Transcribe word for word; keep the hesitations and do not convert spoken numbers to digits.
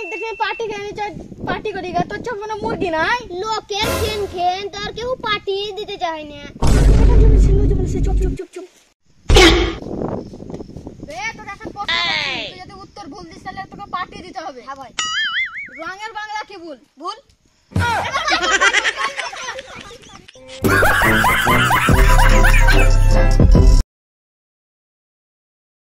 দেখে পার্টি খেয়ে চাই পার্টি করি গা তোর কোনো মুরগি নাই লোকের খেন খেন তোর কেউ পার্টি দিতে চায় না চুপ চুপ চুপ চুপ রে তোর এখন প্রশ্ন করছি তুই যদি উত্তর ভুল দিস তাহলে তোকে পার্টি দিতে হবে হ্যাঁ ভাই রঙের বাংলা কি ভুল ভুল